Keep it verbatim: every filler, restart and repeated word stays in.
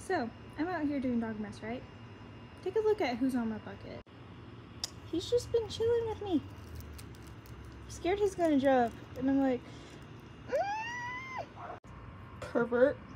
So, I'm out here doing dog mess, right? Take a look at who's on my bucket. He's just been chilling with me. Scared he's gonna jump, and I'm like, mm! Pervert.